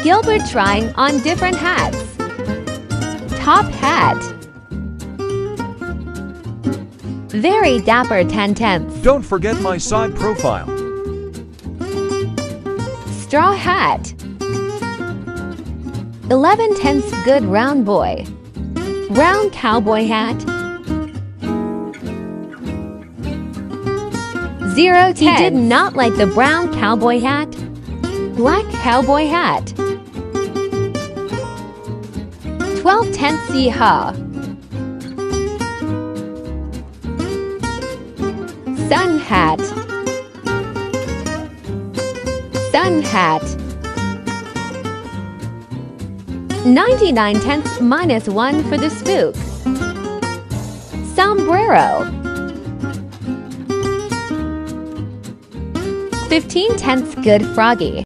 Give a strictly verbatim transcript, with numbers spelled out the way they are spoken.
Gilbert trying on different hats. Top hat. Very dapper ten tenths. Don't forget my side profile. Straw hat. eleven tenths good round boy. Round cowboy hat. Zero tenths. He did not like the brown cowboy hat. Black cowboy hat. twelve tenths yee-haw. Sun hat. Sun hat. ninety-nine tenths minus one for the spook. Sombrero. fifteen tenths good froggy.